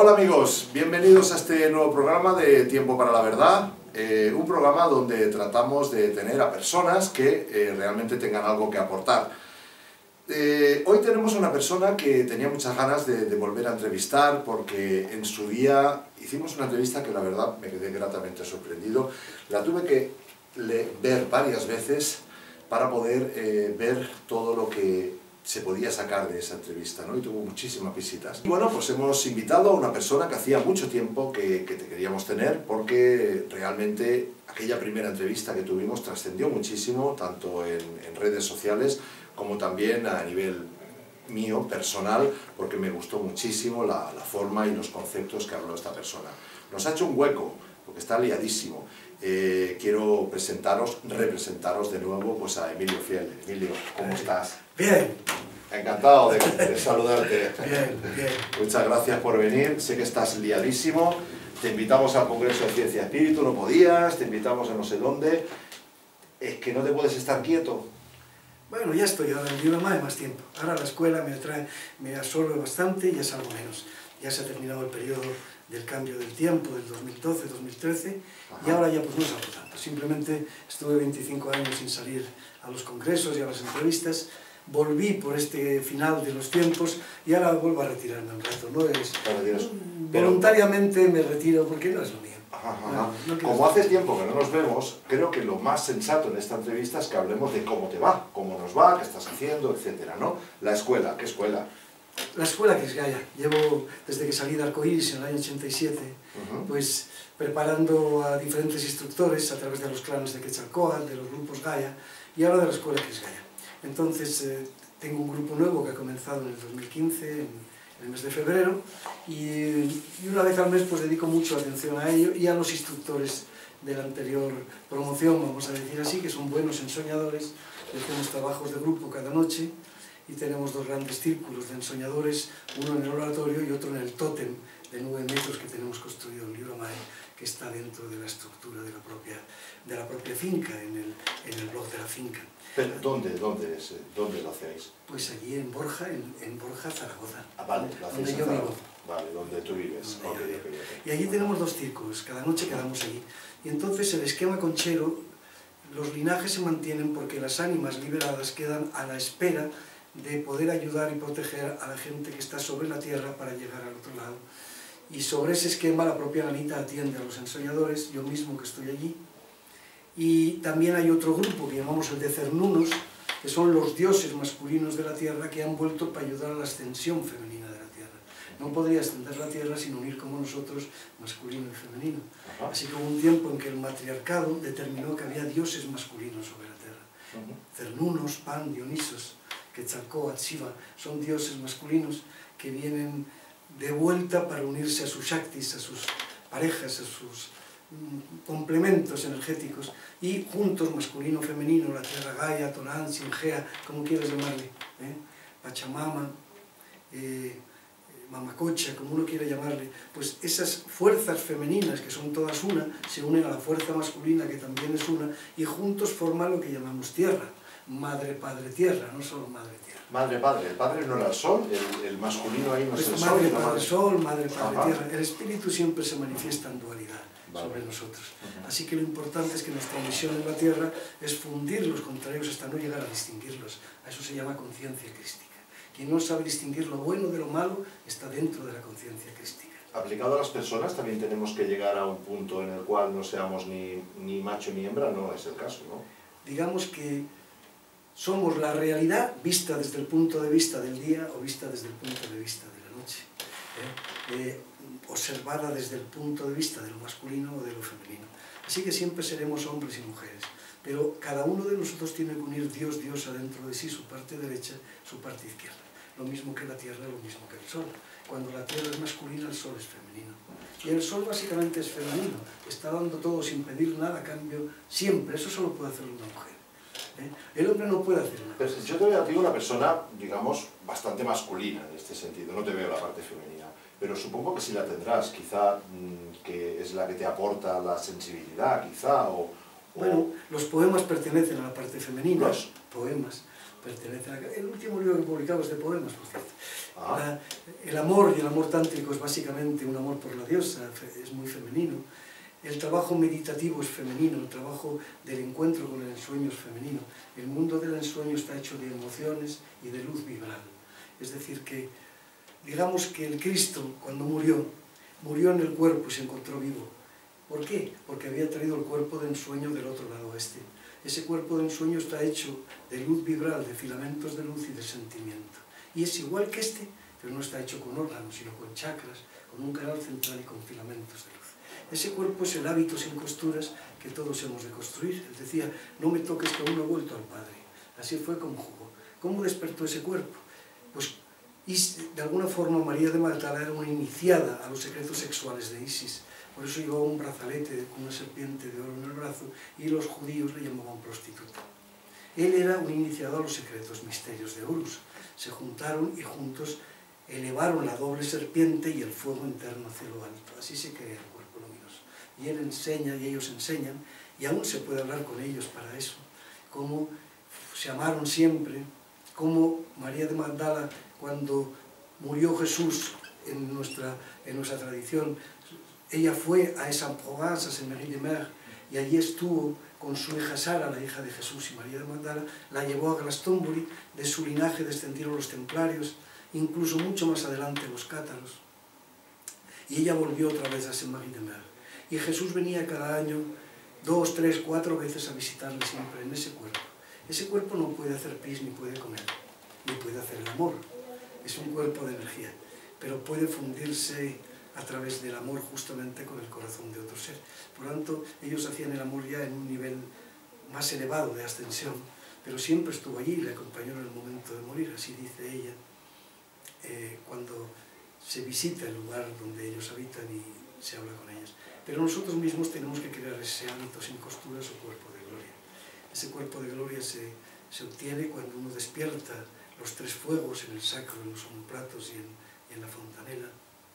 Hola amigos, bienvenidos a este nuevo programa de Tiempo para la Verdad, un programa donde tratamos de tener a personas que realmente tengan algo que aportar. Hoy tenemos una persona que tenía muchas ganas de volver a entrevistar porque en su día hicimos una entrevista que la verdad me quedé gratamente sorprendido. La tuve que ver varias veces para poder ver todo lo que se podía sacar de esa entrevista, ¿no? Y tuvo muchísimas visitas. Y bueno, pues hemos invitado a una persona que hacía mucho tiempo que te queríamos tener porque realmente aquella primera entrevista que tuvimos trascendió muchísimo, tanto en redes sociales como también a nivel mío, personal, porque me gustó muchísimo la forma y los conceptos que habló esta persona. Nos ha hecho un hueco, porque está liadísimo. Quiero representaros de nuevo pues a Emilio Fiel. Emilio, ¿cómo estás? Bien. Encantado de saludarte. Bien. Muchas gracias por venir, sé que estás liadísimo. Te invitamos al Congreso de Ciencia y Espíritu, no podías, te invitamos a no sé dónde. Es que no te puedes estar quieto. Bueno, ya estoy ahora en Libro más tiempo. Ahora la escuela me absorbe bastante y ya salgo menos. Ya se ha terminado el periodo del cambio del tiempo, del 2012-2013, y ahora ya pues no salgo tanto. Simplemente estuve 25 años sin salir a los congresos y a las entrevistas. Volví por este final de los tiempos y ahora vuelvo a retirarme un rato. Voluntariamente me retiro porque no es lo mío. No como hace tiempo que no nos vemos, creo que lo más sensato en esta entrevista es que hablemos de cómo te va, cómo nos va, qué estás haciendo, etcétera, ¿no? La escuela, ¿qué escuela? La escuela que es Gaia. Llevo, desde que salí de Arcoíris en el año 87, pues preparando a diferentes instructores a través de los clanes de Quetzalcóatl, de los grupos Gaia, y ahora de la escuela que es Gaia. Entonces, tengo un grupo nuevo que ha comenzado en el 2015, en el mes de febrero, y una vez al mes pues dedico mucho atención a ello y a los instructores de la anterior promoción, vamos a decir así, que son buenos ensoñadores. Hacemos trabajos de grupo cada noche y tenemos dos grandes círculos de ensoñadores, uno en el oratorio y otro en el tótem de 9 metros que tenemos construido en Libro Mae, que está dentro de la estructura de la propia finca, en el blog de la finca. Pero, ¿dónde lo hacéis? Pues allí en Borja, Zaragoza. Ah, vale, lo hacéis donde yo vivo. Vale, donde tú vives. Okay. Y allí tenemos dos círculos, cada noche quedamos allí. Y entonces el esquema conchero, los linajes se mantienen porque las ánimas liberadas quedan a la espera de poder ayudar y proteger a la gente que está sobre la tierra para llegar al otro lado. Y sobre ese esquema la propia Anita atiende a los ensoñadores, yo mismo que estoy allí. Y también hay otro grupo que llamamos el de Cernunos, que son los dioses masculinos de la tierra que han vuelto para ayudar a la ascensión femenina de la tierra. No podría ascender la tierra sin unir como nosotros masculino y femenino. Así que hubo un tiempo en que el matriarcado determinó que había dioses masculinos sobre la tierra. Cernunos, Pan, Dionisos, Quetzalcóatl, Shiva, son dioses masculinos que vienen de vuelta para unirse a sus shaktis, a sus parejas, a sus complementos energéticos, y juntos, masculino, femenino, la tierra Gaia, Tonán, Singea, como quieras llamarle, Pachamama, Mamacocha, como uno quiera llamarle, pues esas fuerzas femeninas, que son todas una, se unen a la fuerza masculina, que también es una, y juntos forman lo que llamamos tierra. Madre, padre, tierra, no solo madre, tierra. Madre, padre. El padre no era el sol, el masculino ahí no es el sol. Madre, padre, sol, madre, padre, tierra. El espíritu siempre se manifiesta en dualidad sobre nosotros. Así que lo importante es que nuestra misión en la tierra es fundir los contrarios hasta no llegar a distinguirlos. A eso se llama conciencia crística. Quien no sabe distinguir lo bueno de lo malo está dentro de la conciencia crística. Aplicado a las personas también tenemos que llegar a un punto en el cual no seamos ni macho ni hembra, no es el caso, ¿no? Digamos que somos la realidad vista desde el punto de vista del día o vista desde el punto de vista de la noche, observada desde el punto de vista de lo masculino o de lo femenino. Así que siempre seremos hombres y mujeres, pero cada uno de nosotros tiene que unir Dios, Diosa dentro de sí, su parte derecha, su parte izquierda. Lo mismo que la tierra, lo mismo que el sol. Cuando la tierra es masculina, el sol es femenino. Y el sol básicamente es femenino, está dando todo sin pedir nada a cambio, siempre. Eso solo puede hacerlo una mujer. El hombre no puede hacer nada. Pero yo te veo a ti una persona, digamos, bastante masculina en este sentido, no te veo la parte femenina, pero supongo que sí la tendrás, quizá que es la que te aporta la sensibilidad, quizá, o... Bueno, los poemas pertenecen a la parte femenina. ¿Los? Poemas pertenecen a... El último libro que publicaba es de poemas, por cierto. El amor y el amor tántrico es básicamente un amor por la diosa, es muy femenino. El trabajo meditativo es femenino, el trabajo del encuentro con el ensueño es femenino. El mundo del ensueño está hecho de emociones y de luz vibral. Es decir, que digamos que el Cristo, cuando murió en el cuerpo y se encontró vivo. ¿Por qué? Porque había traído el cuerpo de ensueño del otro lado oeste. Ese cuerpo de ensueño está hecho de luz vibral, de filamentos de luz y de sentimiento. Y es igual que este, pero no está hecho con órganos, sino con chakras, con un canal central y con filamentos de luz. Ese cuerpo es el hábito sin costuras que todos hemos de construir. Él decía, no me toques que aún no he vuelto al Padre. Así fue como jugó. ¿Cómo despertó ese cuerpo? Pues de alguna forma María de Magdala era una iniciada a los secretos sexuales de Isis. Por eso llevaba un brazalete con una serpiente de oro en el brazo y los judíos le llamaban prostituta. Él era un iniciado a los secretos misterios de Horus. Se juntaron y juntos elevaron la doble serpiente y el fuego interno hacia lo alto. Así se crea el cuerpo luminoso. Y él enseña y ellos enseñan, y aún se puede hablar con ellos para eso. Cómo se amaron siempre, cómo María de Magdala, cuando murió Jesús en nuestra tradición, ella fue a Aix-en-Provence, a Saint-Marie-de-Mer, y allí estuvo con su hija Sara, la hija de Jesús, y María de Magdala la llevó a Glastonbury. De su linaje descendieron los templarios, incluso mucho más adelante los cátaros. Y ella volvió otra vez a Saint-Marie-de-Mer. Y Jesús venía cada año 2, 3, 4 veces a visitarle siempre en ese cuerpo. Ese cuerpo no puede hacer pis, ni puede comer, ni puede hacer el amor. Es un cuerpo de energía, pero puede fundirse a través del amor justamente con el corazón de otro ser. Por lo tanto, ellos hacían el amor ya en un nivel más elevado de ascensión, pero siempre estuvo allí, le acompañó en el momento de morir, así dice ella, cuando se visita el lugar donde ellos habitan y se habla con ellas. Pero nosotros mismos tenemos que crear ese hábito sin costuras o cuerpo de gloria. Ese cuerpo de gloria se obtiene cuando uno despierta los 3 fuegos en el sacro, en los omoplatos y en la fontanela,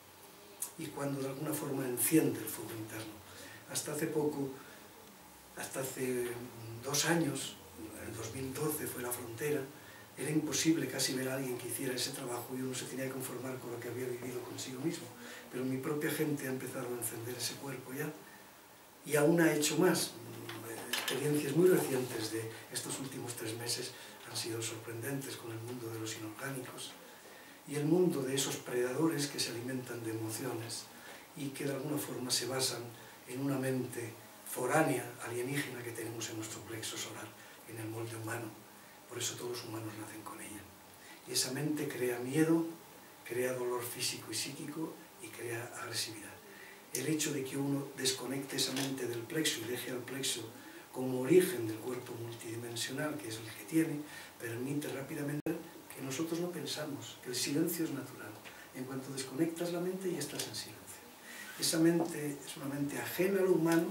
y cuando de alguna forma enciende el fuego interno. Hasta hace poco, hasta hace 2 años, en 2012 fue la frontera, era imposible casi ver a alguien que hiciera ese trabajo y uno se tenía que conformar con lo que había vivido consigo mismo. Pero mi propia gente ha empezado a encender ese cuerpo ya, y aún ha hecho más. Experiencias muy recientes de estos últimos 3 meses han sido sorprendentes con el mundo de los inorgánicos y el mundo de esos predadores que se alimentan de emociones y que de alguna forma se basan en una mente foránea, alienígena que tenemos en nuestro plexo solar, en el molde humano. Por eso todos los humanos nacen con ella. Y esa mente crea miedo, crea dolor físico y psíquico y crea agresividad. El hecho de que uno desconecte esa mente del plexo y deje al plexo como origen del cuerpo multidimensional, que es el que tiene, permite rápidamente que nosotros no pensamos, que el silencio es natural. En cuanto desconectas la mente, ya estás en silencio. Esa mente es una mente ajena a lo humano,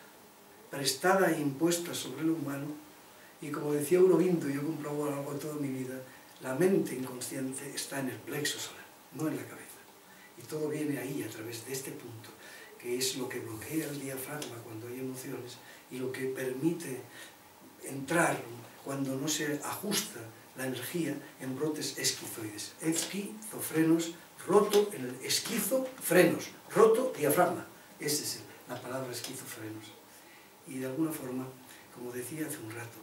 prestada e impuesta sobre lo humano, y como decía Aurobindo, yo comprobo a lo largo de toda mi vida, la mente inconsciente está en el plexo solar, no en la cabeza. Y todo viene ahí, a través de este punto, que es lo que bloquea el diafragma cuando hay emociones y lo que permite entrar cuando no se ajusta la energía en brotes esquizoides. Esquizofrenos, roto en el esquizofrenos, roto diafragma. Esa es la palabra esquizofrenos. Y de alguna forma, como decía hace un rato,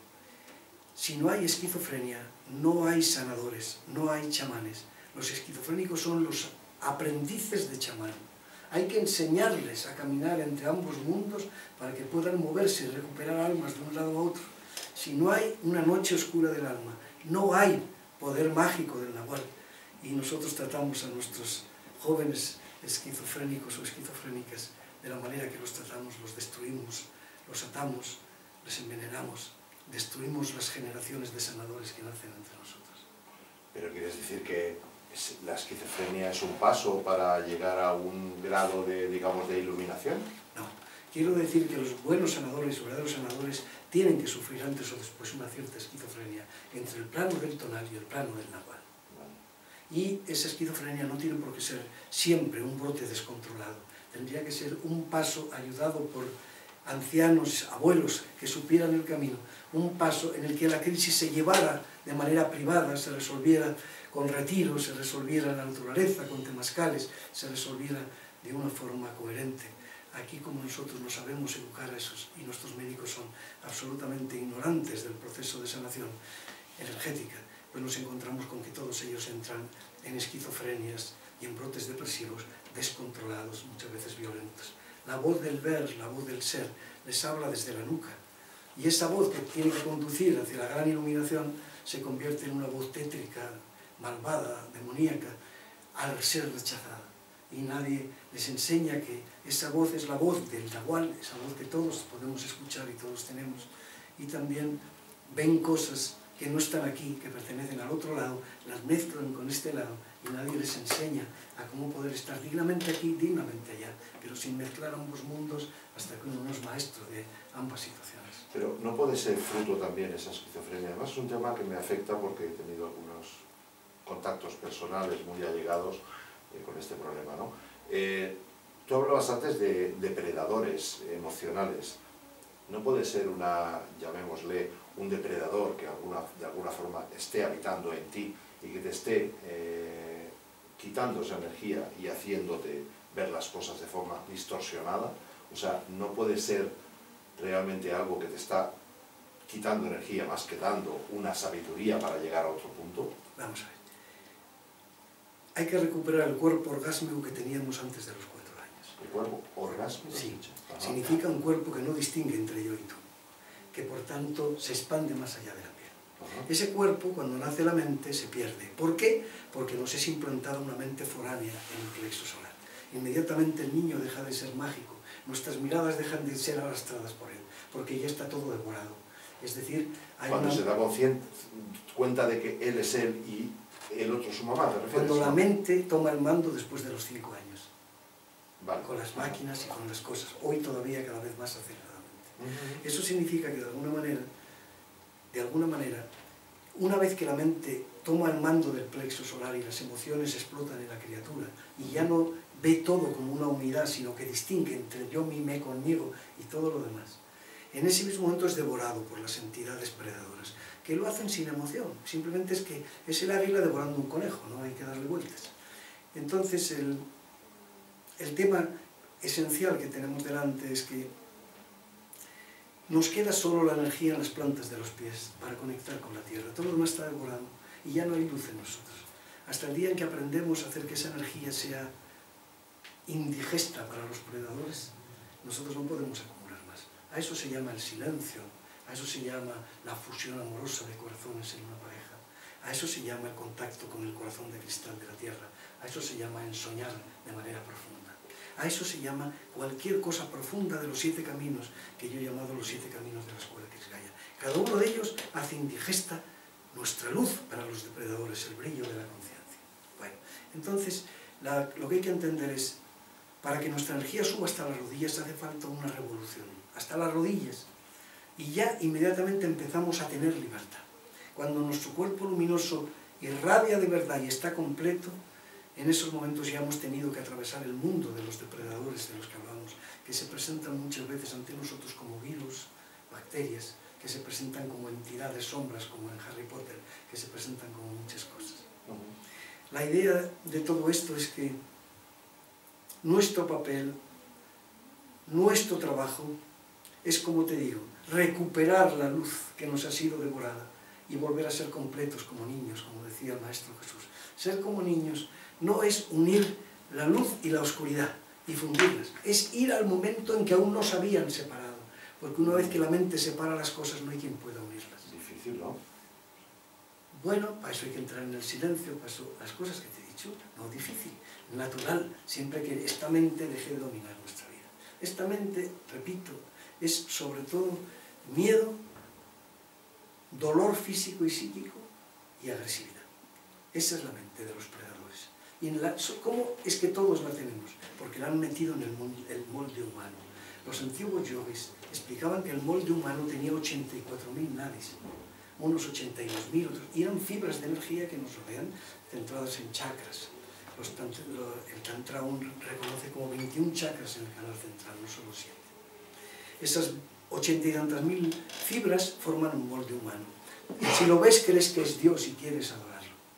si no hay esquizofrenia, no hay sanadores, no hay chamanes. Los esquizofrénicos son los aprendices de chamán. Hay que enseñarles a caminar entre ambos mundos para que puedan moverse y recuperar almas de un lado a otro. Si no hay una noche oscura del alma, no hay poder mágico del Nahual. Y nosotros tratamos a nuestros jóvenes esquizofrénicos o esquizofrénicas de la manera que los tratamos, los destruimos, los atamos, les envenenamos, destruimos las generaciones de sanadores que nacen entre nosotros. ¿Pero quieres decir que la esquizofrenia es un paso para llegar a un grado de, digamos, de iluminación? No. Quiero decir que los buenos sanadores, verdaderos sanadores, tienen que sufrir antes o después una cierta esquizofrenia entre el plano del tonal y el plano del nahual. Y esa esquizofrenia no tiene por qué ser siempre un brote descontrolado. Tendría que ser un paso ayudado por ancianos, abuelos que supieran el camino, un paso en el que la crisis se llevara de manera privada, se resolviera con retiros, se resolviera en la naturaleza, con temazcales, se resolviera de una forma coherente. Aquí, como nosotros no sabemos educar a esos, y nuestros médicos son absolutamente ignorantes del proceso de sanación energética, pues nos encontramos con que todos ellos entran en esquizofrenias y en brotes depresivos descontrolados, muchas veces violentos. La voz del ver, la voz del ser, les habla desde la nuca. Y esa voz que tiene que conducir hacia la gran iluminación se convierte en una voz tétrica, malvada, demoníaca, al ser rechazada. Y nadie les enseña que esa voz es la voz del Nahual, esa voz que todos podemos escuchar y todos tenemos. Y también ven cosas que no están aquí, que pertenecen al otro lado, las mezclan con este lado y nadie les enseña a cómo poder estar dignamente aquí, dignamente allá, pero sin mezclar ambos mundos hasta que uno no es maestro de ambas situaciones. Pero no puede ser fruto también esa esquizofrenia. Además es un tema que me afecta porque he tenido algunos contactos personales muy allegados con este problema, ¿no? Tú hablabas antes de depredadores emocionales. No puede ser llamémosle, un depredador que de alguna forma esté habitando en ti y que te esté quitando esa energía y haciéndote ver las cosas de forma distorsionada. O sea, no puede ser realmente algo que te está quitando energía más que dando una sabiduría para llegar a otro punto. Vamos a ver. Hay que recuperar el cuerpo orgásmico que teníamos antes de los 4 años. ¿El cuerpo orgásmico? Sí. Significa un cuerpo que no distingue entre yo y tú, que por tanto se expande más allá de la piel. Ese cuerpo, cuando nace la mente, se pierde. ¿Por qué? Porque nos es implantada una mente foránea en el plexo solar. Inmediatamente el niño deja de ser mágico, nuestras miradas dejan de ser arrastradas por él, porque ya está todo devorado. Es decir, cuando se da cuenta de que él es él y el otro su mamá, ¿te refieres? Cuando la mente toma el mando después de los 5 años. Vale. Con las máquinas y con las cosas, hoy todavía cada vez más aceleradamente. Eso significa que de alguna manera, una vez que la mente toma el mando del plexo solar y las emociones explotan en la criatura y ya no ve todo como una unidad, sino que distingue entre yo, mí, me, conmigo y todo lo demás, en ese mismo momento es devorado por las entidades predadoras, que lo hacen sin emoción, simplemente es que es el águila devorando un conejo, no hay que darle vueltas. Entonces el tema esencial que tenemos delante es que nos queda solo la energía en las plantas de los pies para conectar con la tierra. Todo lo demás está devorado y ya no hay luz en nosotros. Hasta el día en que aprendemos a hacer que esa energía sea indigesta para los predadores, nosotros no podemos acumular más. A eso se llama el silencio, a eso se llama la fusión amorosa de corazones en una pareja, a eso se llama el contacto con el corazón de cristal de la tierra, a eso se llama ensoñar de manera profunda. A eso se llama cualquier cosa profunda de los 7 caminos, que yo he llamado los 7 caminos de la escuela Krisgaya. Cada uno de ellos hace indigesta nuestra luz para los depredadores, el brillo de la conciencia. Bueno, entonces, lo que hay que entender es, para que nuestra energía suba hasta las rodillas hace falta una revolución, hasta las rodillas. Y ya inmediatamente empezamos a tener libertad. Cuando nuestro cuerpo luminoso irradia de verdad y está completo, en esos momentos ya hemos tenido que atravesar el mundo de los depredadores de los que hablamos, que se presentan muchas veces ante nosotros como virus, bacterias, que se presentan como entidades sombras, como en Harry Potter, que se presentan como muchas cosas. La idea de todo esto es que nuestro papel, nuestro trabajo, es, como te digo, recuperar la luz que nos ha sido devorada y volver a ser completos como niños, como decía el Maestro Jesús. Ser como niños no es unir la luz y la oscuridad y fundirlas, es ir al momento en que aún no se habían separado, porque una vez que la mente separa las cosas no hay quien pueda unirlas. Difícil, ¿no? Bueno, para eso hay que entrar en el silencio, para eso, las cosas que te he dicho, no difícil, natural, siempre que esta mente deje de dominar nuestra vida. Esta mente, repito, es sobre todo miedo, dolor físico y psíquico y agresividad. Esa es la mente de los predadores. ¿Y cómo es que todos la tenemos? Porque la han metido en el molde humano. Los antiguos yogis explicaban que el molde humano tenía 84.000 nadis, unos 82.000, otros, y eran fibras de energía que nos rodean, centradas en chakras. El Tantra aún reconoce como 21 chakras en el canal central, no solo 7. Esas 80 y tantas mil fibras forman un molde humano. Y si lo ves, crees que es Dios y quieres adorarlo.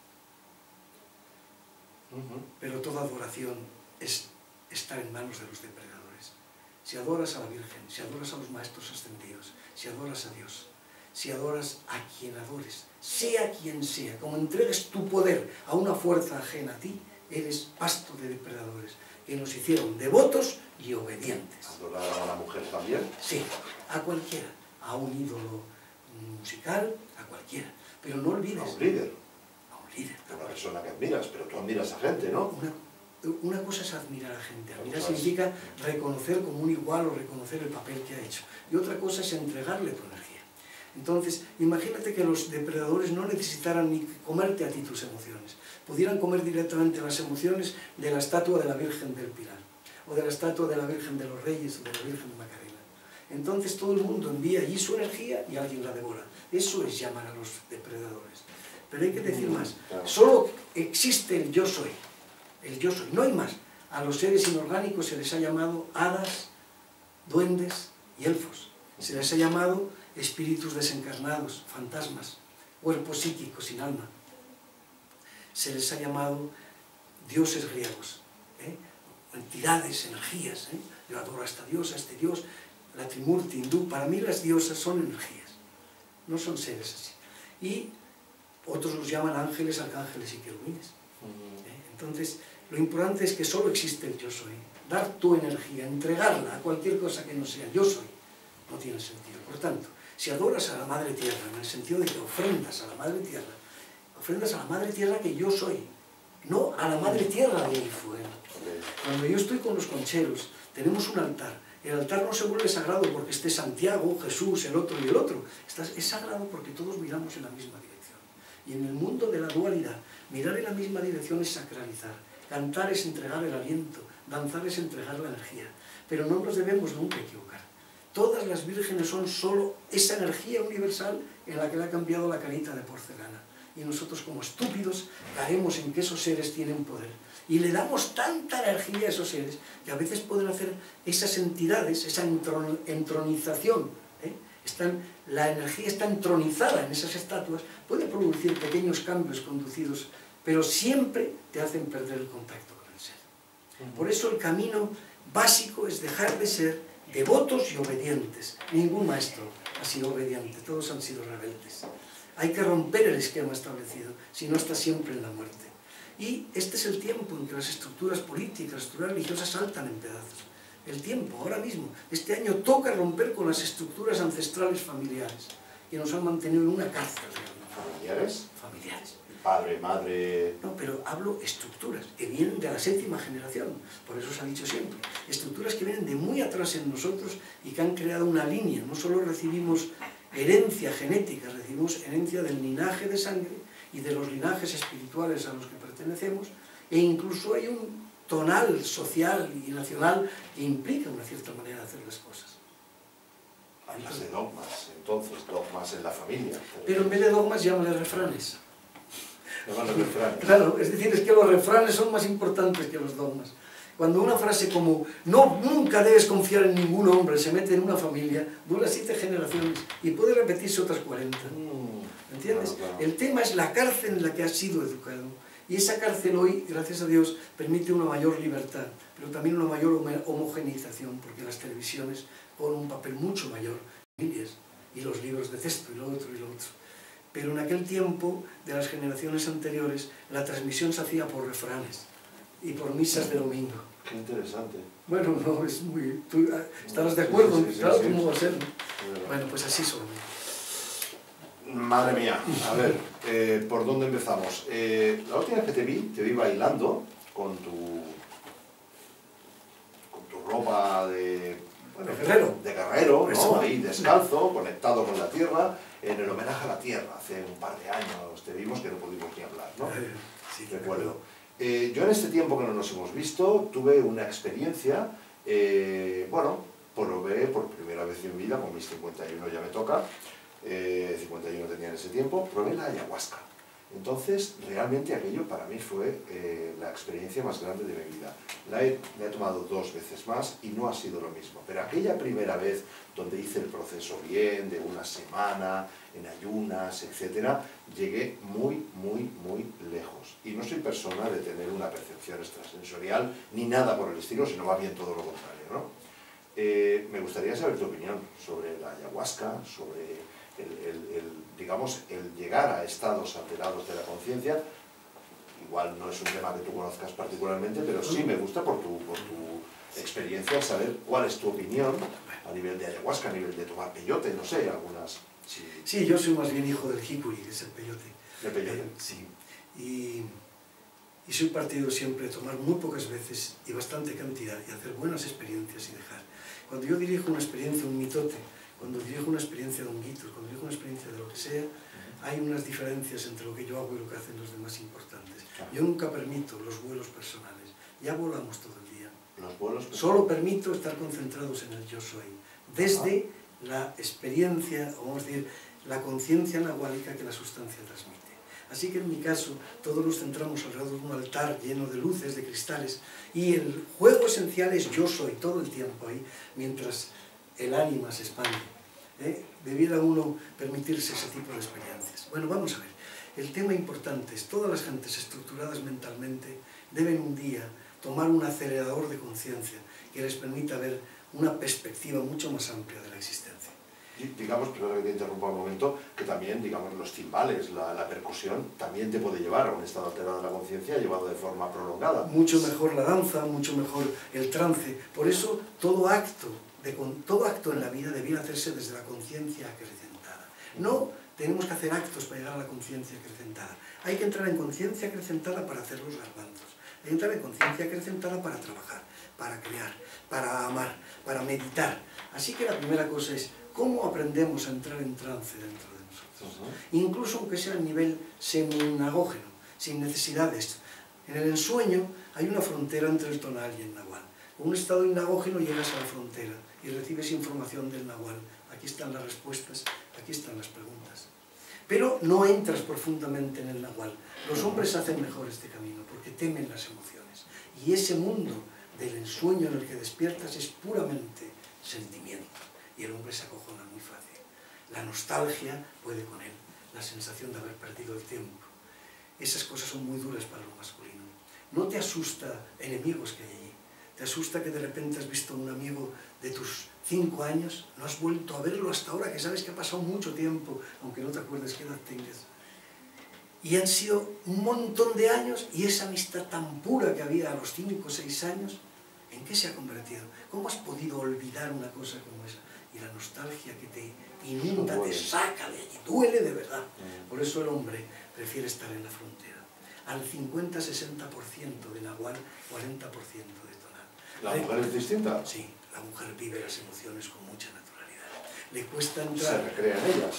Pero toda adoración es estar en manos de los depredadores. Si adoras a la Virgen, si adoras a los maestros ascendidos, si adoras a Dios, si adoras a quien adores, sea quien sea, como entregues tu poder a una fuerza ajena a ti, eres pasto de depredadores, que nos hicieron devotos y obedientes. ¿Adorar a una mujer también? Sí, a cualquiera, a un ídolo musical, a cualquiera. Pero no olvides... A un líder. A un líder. A una persona que admiras, pero tú admiras a gente, ¿no? Una cosa es admirar a gente. Admirar significa reconocer como un igual o reconocer el papel que ha hecho. Y otra cosa es entregarle tu energía. Entonces, imagínate que los depredadores no necesitaran ni comerte a ti tus emociones. Pudieran comer directamente las emociones de la estatua de la Virgen del Pilar, o de la estatua de la Virgen de los Reyes, o de la Virgen de Macarena. Entonces todo el mundo envía allí su energía y alguien la devora. Eso es llamar a los depredadores. Pero hay que decir más. Solo existe el yo soy. El yo soy, no hay más. A los seres inorgánicos se les ha llamado hadas, duendes y elfos. Se les ha llamado espíritus desencarnados, fantasmas, cuerpos psíquicos sin alma. Se les ha llamado dioses griegos, entidades, energías. Yo adoro a esta diosa, a este dios, la Trimurti hindú. Para mí las diosas son energías, no son seres así. Y otros los llaman ángeles, arcángeles y querubines. Entonces, lo importante es que solo existe el yo soy. Dar tu energía, entregarla a cualquier cosa que no sea yo soy, no tiene sentido. Por tanto, si adoras a la Madre Tierra, en el sentido de que ofrendas a la Madre Tierra, ofrendas a la Madre Tierra que yo soy, no a la Madre Tierra de ahí fuera. Cuando yo estoy con los concheros, tenemos un altar. El altar no se vuelve sagrado porque esté Santiago, Jesús, el otro y el otro. Es sagrado porque todos miramos en la misma dirección. Y en el mundo de la dualidad, mirar en la misma dirección es sacralizar. Cantar es entregar el aliento, danzar es entregar la energía. Pero no nos debemos nunca equivocar. Todas las vírgenes son solo esa energía universal en la que le ha cambiado la carita de porcelana. Y nosotros como estúpidos caemos en que esos seres tienen poder. Y le damos tanta energía a esos seres que a veces pueden hacer esas entidades, esa entronización. La energía está entronizada en esas estatuas, puede producir pequeños cambios conducidos, pero siempre te hacen perder el contacto con el ser. Por eso el camino básico es dejar de ser devotos y obedientes. Ningún maestro ha sido obediente, todos han sido rebeldes. Hay que romper el esquema establecido, si no está siempre en la muerte. Y este es el tiempo en que las estructuras políticas, las estructuras religiosas saltan en pedazos. El tiempo, ahora mismo. Este año toca romper con las estructuras ancestrales familiares, que nos han mantenido en una cárcel. ¿Familiares? Familiares. Padre, madre... No, pero hablo estructuras que vienen de la 7ª generación, por eso se ha dicho siempre. Estructuras que vienen de muy atrás en nosotros y que han creado una línea. No solo recibimos herencia genética, recibimos herencia del linaje de sangre y de los linajes espirituales a los que pertenecemos, e incluso hay un tonal social y nacional que implica una cierta manera de hacer las cosas. Hablas de dogmas, entonces, dogmas en la familia. Pero en vez de dogmas, llámale refranes. Refranes. Claro, es decir, es que los refranes son más importantes que los dogmas. Cuando una frase como "no, nunca debes confiar en ningún hombre" se mete en una familia, dura 7 generaciones y puede repetirse otras 40. ¿Entiendes? Claro. El tema es la cárcel en la que has sido educado. Y esa cárcel hoy, gracias a Dios, permite una mayor libertad, pero también una mayor homogeneización, porque las televisiones ponen un papel mucho mayor, familias, y los libros de texto, y lo otro, y lo otro. Pero en aquel tiempo, de las generaciones anteriores, la transmisión se hacía por refranes y por misas de domingo. Qué interesante. Bueno, no, es muy... ¿Tú estarás de acuerdo? Sí, claro, sí. ¿cómo va a ser? Bueno, pues así solamente. Madre mía, a ver, ¿por dónde empezamos? La última vez que te vi bailando con tu ropa de guerrero, ¿no? Eso. Ahí descalzo, conectado con la tierra, en el homenaje a la tierra. Hace un par de años te vimos que no pudimos ni hablar, ¿no? Sí, recuerdo. Yo en este tiempo que no nos hemos visto tuve una experiencia, bueno, probé por primera vez en mi vida, con mis 51 ya me toca, 51 tenía en ese tiempo, probé la ayahuasca. Entonces, realmente aquello para mí fue la experiencia más grande de mi vida. Me he tomado 2 veces más y no ha sido lo mismo. Pero aquella primera vez donde hice el proceso bien, de una semana, en ayunas, etc., llegué muy, muy, muy lejos. Y no soy persona de tener una percepción extrasensorial ni nada por el estilo, sino va bien todo lo contrario, ¿no? Me gustaría saber tu opinión sobre la ayahuasca, sobre digamos, el llegar a estados alterados de la conciencia. Igual no es un tema que tú conozcas particularmente, pero sí me gusta por tu experiencia saber cuál es tu opinión a nivel de ayahuasca, a nivel de tomar peyote, no sé, algunas... Sí, yo soy más bien hijo del jicuri, que es el peyote. ¿De peyote? Sí. Y soy partido siempre de tomar muy pocas veces y bastante cantidad y hacer buenas experiencias y dejar. Cuando yo dirijo una experiencia, un mitote, cuando dirijo una experiencia de honguitos, cuando dirijo una experiencia de lo que sea, hay unas diferencias entre lo que yo hago y lo que hacen los demás importantes. Yo nunca permito los vuelos personales, ya volamos todo el día. Los vuelos solo permito estar concentrados en el yo soy, desde la experiencia, o vamos a decir, la conciencia nahuálica que la sustancia transmite. Así que en mi caso, todos nos centramos alrededor de un altar lleno de luces, de cristales, y el juego esencial es yo soy, todo el tiempo ahí, mientras el ánima se expande. Debiera uno permitirse ese tipo de experiencias. Bueno, vamos a ver. El tema importante es, todas las gentes estructuradas mentalmente deben un día tomar un acelerador de conciencia que les permita ver una perspectiva mucho más amplia de la existencia. Y digamos, perdón que te interrumpa un momento, que también, digamos, los timbales, la percusión, también te puede llevar a un estado alterado de la conciencia llevado de forma prolongada. Mucho mejor la danza, mucho mejor el trance. Por eso, todo acto en la vida debiera hacerse desde la conciencia acrecentada. No tenemos que hacer actos para llegar a la conciencia acrecentada. Hay que entrar en conciencia acrecentada para hacer los garbanzos. Hay que entrar en conciencia acrecentada para trabajar, para crear, para amar, para meditar. Así que la primera cosa es cómo aprendemos a entrar en trance dentro de nosotros. Incluso aunque sea a nivel seminagógeno, sin necesidad de esto. En el ensueño hay una frontera entre el tonal y el nahual. Con un estado inagógeno llegas a la frontera y recibes información del nahual. Aquí están las respuestas, aquí están las preguntas. Pero no entras profundamente en el nahual. Los hombres hacen mejor este camino porque temen las emociones. Y ese mundo del ensueño en el que despiertas es puramente sentimiento. Y el hombre se acojona muy fácil. La nostalgia puede con él, la sensación de haber perdido el tiempo. Esas cosas son muy duras para lo masculino. No te asusta enemigos que hay allí. Te asusta que de repente has visto a un amigo de tus 5 años, no has vuelto a verlo hasta ahora, que sabes que ha pasado mucho tiempo, aunque no te acuerdes qué edad tengas. Y han sido un montón de años, y esa amistad tan pura que había a los 5 o 6 años, ¿en qué se ha convertido? ¿Cómo has podido olvidar una cosa como esa? Y la nostalgia que te inunda, te saca de allí, duele de verdad. Por eso el hombre prefiere estar en la frontera. Al 50-60% de nahual, 40% de tonal. ¿La mujer es distinta? Sí, la mujer vive las emociones con mucha naturalidad. Le cuesta entrar... ¿Se recrea en ellas?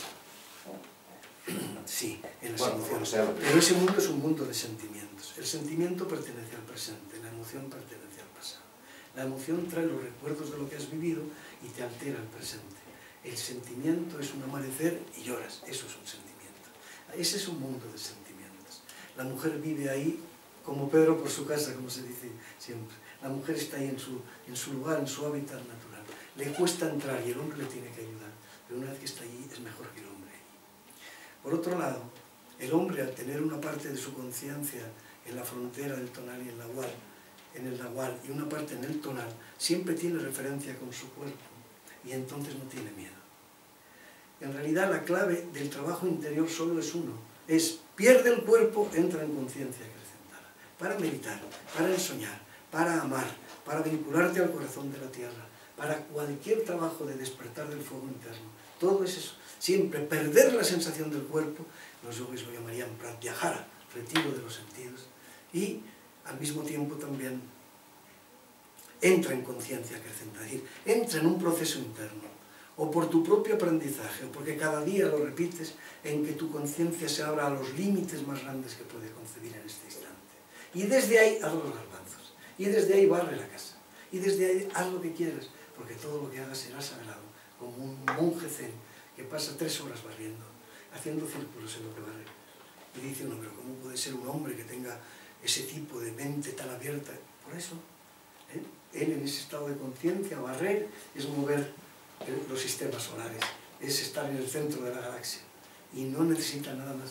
Sí, en las emociones. Pero ese mundo es un mundo de sentimientos. El sentimiento pertenece al presente, la emoción pertenece al pasado. La emoción trae los recuerdos de lo que has vivido y te altera el presente. El sentimiento es un amanecer y lloras, eso es un sentimiento. Ese es un mundo de sentimientos. La mujer vive ahí como Pedro por su casa, como se dice siempre. La mujer está ahí en su lugar, en su hábitat natural. Le cuesta entrar y el hombre le tiene que ayudar. Pero una vez que está allí es mejor que el hombre. Por otro lado, el hombre al tener una parte de su conciencia en la frontera del tonal y el nahual, y una parte en el tonal, siempre tiene referencia con su cuerpo y entonces no tiene miedo. En realidad la clave del trabajo interior solo es uno, es pierde el cuerpo, entra en conciencia acrecentada, para meditar, para ensoñar, para amar, para vincularte al corazón de la tierra, para cualquier trabajo de despertar del fuego interno. Todo es eso, siempre perder la sensación del cuerpo, los yogis lo llamarían pratyahara, retiro de los sentidos, y al mismo tiempo también entra en conciencia acrecentada, es decir, entra en un proceso interno, o por tu propio aprendizaje, o porque cada día lo repites, en que tu conciencia se abra a los límites más grandes que puede concebir en este instante. Y desde ahí haz los garbanzos, y desde ahí barre la casa, y desde ahí haz lo que quieras, porque todo lo que hagas será sagrado, como un monje zen que pasa 3 horas barriendo, haciendo círculos en lo que barre. Y dice uno, pero ¿cómo puede ser un hombre que tenga ese tipo de mente tan abierta? Por eso, él en ese estado de conciencia, barrer, es mover los sistemas solares, es estar en el centro de la galaxia, y no necesita nada más.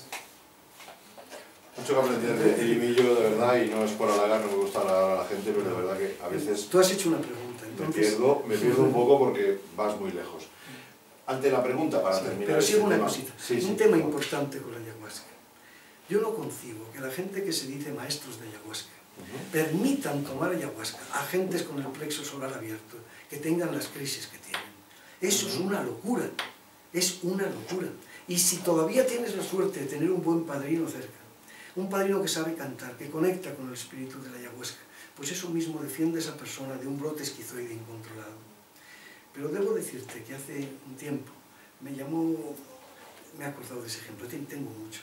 Mucho que aprender de Elimillo, de verdad, y no es por halagar, no me gusta halagar a la gente, pero de verdad que a veces... Tú has hecho una pregunta, entonces... Me pierdo un poco porque vas muy lejos. Ante la pregunta, para terminar... Pero sigo una cosita, un tema no. importante con la ayahuasca. Yo no concibo que la gente que se dice maestros de ayahuasca permitan tomar ayahuasca a gentes con el plexo solar abierto, que tengan las crisis que tienen. Eso es una locura, es una locura. Y si todavía tienes la suerte de tener un buen padrino cerca, un padrino que sabe cantar, que conecta con el espíritu de la ayahuasca, pues eso mismo defiende a esa persona de un brote esquizoide incontrolado. Pero debo decirte que hace un tiempo me he acordado de ese ejemplo, tengo muchos.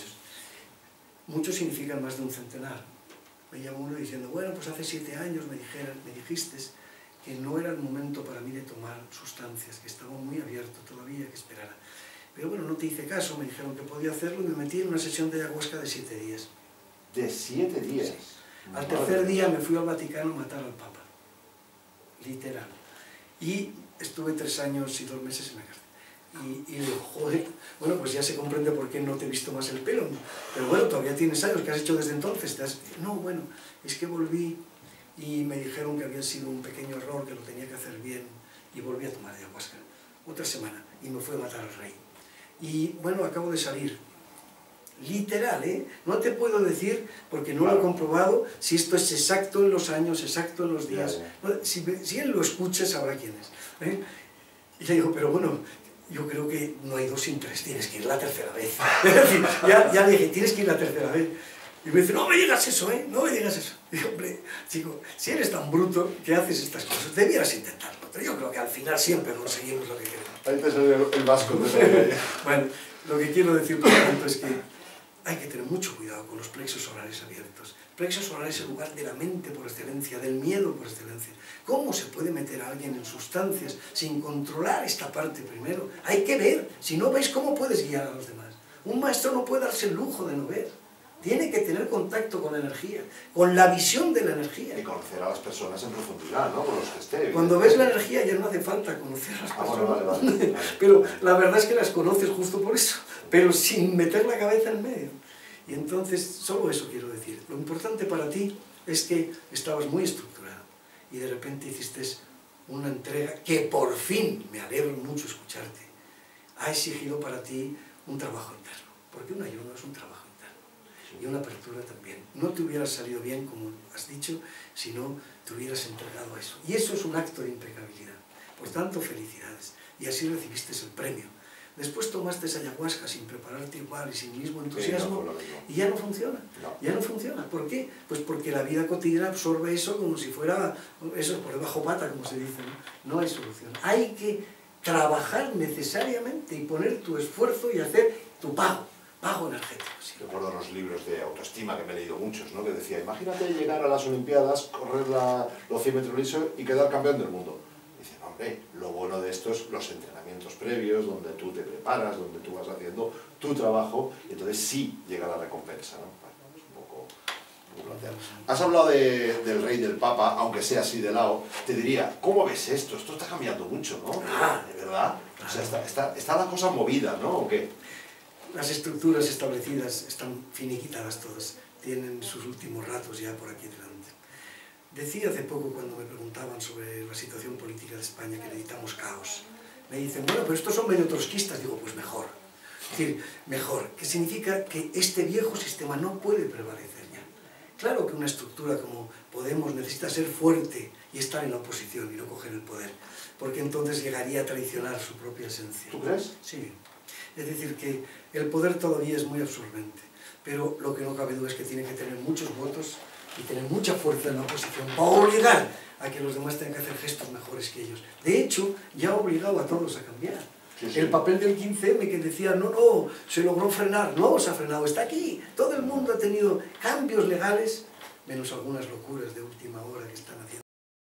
Muchos significan más de un centenar. Me llamó uno diciendo, bueno, pues hace 7 años me dijiste que no era el momento para mí de tomar sustancias, que estaba muy abierto todavía, que esperara. Pero bueno, no te hice caso, me dijeron que podía hacerlo y me metí en una sesión de ayahuasca de 7 días. ¿De 7 días? Sí. Al tercer día me fui al Vaticano a matar al Papa, literal. Y estuve 3 años y 2 meses en la cárcel. Y digo, joder, bueno, pues ya se comprende por qué no te he visto más el pelo. Pero bueno, todavía tienes años, ¿qué has hecho desde entonces? No, bueno, es que volví y me dijeron que había sido un pequeño error, que lo tenía que hacer bien, y volví a tomar ayahuasca. Otra semana, y me fui a matar al rey. Y bueno, acabo de salir. Literal, ¿eh? No te puedo decir, porque no lo he comprobado, si esto es exacto en los años, exacto en los días. Si él lo escucha, sabrá quién es. Y le digo, pero bueno, yo creo que no hay 2 sin 3, tienes que ir la tercera vez. Es decir, ya le dije, tienes que ir la tercera vez. Y me dice, no me digas eso, no me digas eso. Y digo, hombre, chico, si eres tan bruto que haces estas cosas, debieras intentarlo. Pero yo creo que al final siempre conseguimos lo que queremos. Ahí te salió el vasco. Bueno, lo que quiero decir, por tanto, es que hay que tener mucho cuidado con los plexos solares abiertos. Plexo solar es el lugar de la mente por excelencia, del miedo por excelencia. ¿Cómo se puede meter a alguien en sustancias sin controlar esta parte primero? Hay que ver. Si no ves, ¿cómo puedes guiar a los demás? Un maestro no puede darse el lujo de no ver. Tiene que tener contacto con la energía, con la visión de la energía. Y conocer a las personas en profundidad, ¿no? Con los que esté. Cuando ves la energía ya no hace falta conocer a las personas. Vale. Pero la verdad es que las conoces justo por eso, pero sin meter la cabeza en medio. Y entonces, solo eso quiero decir. Lo importante para ti es que estabas muy estructurado y de repente hiciste una entrega que por fin, me alegro mucho escucharte, ha exigido para ti un trabajo interno. Porque un ayuno es un trabajo interno. Y una apertura también. No te hubieras salido bien, como has dicho, si no te hubieras entregado a eso. Y eso es un acto de impecabilidad. Por tanto, felicidades. Y así recibiste el premio. Después tomaste esa ayahuasca sin prepararte igual y sin mismo entusiasmo y ya no funciona. Ya no funciona. ¿Por qué? Pues porque la vida cotidiana absorbe eso como si fuera eso por debajo pata, como se dice. No hay solución. Hay que trabajar necesariamente y poner tu esfuerzo y hacer tu pago energético. Sí. Recuerdo los libros de autoestima que me he leído muchos, ¿no? Que decía, imagínate llegar a las Olimpiadas, correr los 100 metros lisos y quedar campeón del mundo. Dicen, hombre, lo bueno de esto es los entrenamientos previos, donde tú te preparas, donde tú vas haciendo tu trabajo, y entonces sí llega la recompensa, ¿no? Bueno, es un poco planteado. Has hablado del rey, del papa, aunque sea así de lado, te diría, ¿cómo ves esto? Esto está cambiando mucho, ¿no? ¿De verdad? O sea, está la cosa movida, ¿no? ¿O qué? Las estructuras establecidas están finiquitadas todas, tienen sus últimos ratos ya por aquí delante. Decía hace poco cuando me preguntaban sobre la situación política de España que necesitamos caos. Me dicen, bueno, pero estos son medio trotskistas. Digo, pues mejor. Es decir, mejor, que significa que este viejo sistema no puede prevalecer ya. Claro que una estructura como Podemos necesita ser fuerte y estar en la oposición y no coger el poder, porque entonces llegaría a traicionar su propia esencia. ¿Tú crees? Sí. Es decir, que el poder todavía es muy absorbente, pero lo que no cabe duda es que tiene que tener muchos votos y tener mucha fuerza en la oposición para obligar a que los demás tengan que hacer gestos mejores que ellos. De hecho, ya ha obligado a todos a cambiar. Sí, sí. El papel del 15M que decía, no, se logró frenar, no se ha frenado, está aquí. Todo el mundo ha tenido cambios legales, menos algunas locuras de última hora que están haciendo,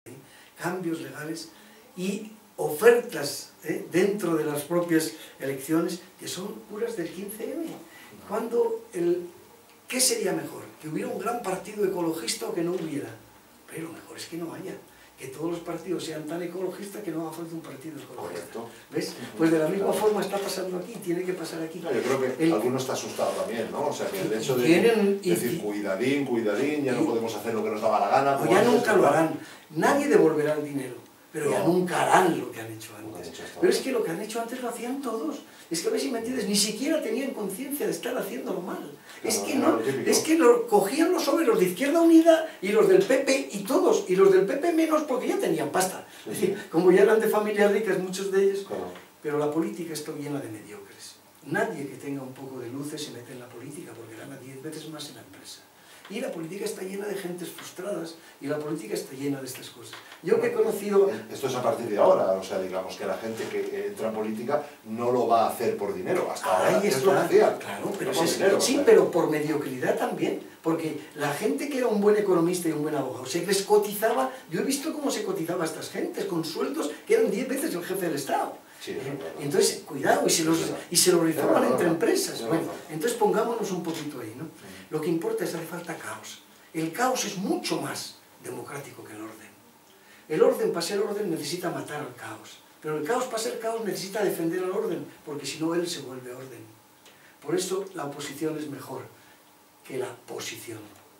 cambios legales y ofertas dentro de las propias elecciones que son puras del 15M. ¿Qué sería mejor? ¿Que hubiera un gran partido ecologista o que no hubiera? Pero lo mejor es que no haya. Que todos los partidos sean tan ecologistas que no haga falta un partido ecologista. Correcto. ¿Ves? Pues de la misma forma está pasando aquí, tiene que pasar aquí. No, yo creo que alguno está asustado también, ¿no? O sea, que el hecho de decir cuidadín, cuidadín, ya no podemos hacer lo que nos daba la gana. O ya nunca lo harán. Nadie devolverá el dinero, pero ya nunca harán lo que han hecho antes. Pero es que lo que han hecho antes lo hacían todos. Es que a ver si me entiendes, ni siquiera tenían conciencia de estar haciéndolo mal. Es que cogían los sobre los de Izquierda Unida y los del PP y todos, y los del PP menos porque ya tenían pasta. Es decir, como ya eran de familias ricas muchos de ellos, pero la política está llena de mediocres. Nadie que tenga un poco de luces se mete en la política porque gana 10 veces más en la empresa. Y la política está llena de gentes frustradas y la política está llena de estas cosas. Yo que he conocido... Esto es a partir de ahora, o sea, digamos que la gente que entra en política no lo va a hacer por dinero, hasta ahora es lo que hacía. Claro, pero pero por mediocridad también, porque la gente que era un buen economista y un buen abogado, se les cotizaba, yo he visto cómo se cotizaba a estas gentes, con sueldos que eran 10 veces el jefe del Estado. Sí, entonces, cuidado, y se lo rifaban entre empresas. Bueno, entonces pongámonos un poquito ahí, ¿no? Lo que importa es hace falta caos. El caos es mucho más democrático que el orden. El orden, para ser orden, necesita matar al caos. Pero el caos, para ser caos, necesita defender al orden, porque si no, él se vuelve orden. Por eso la oposición es mejor que la posición.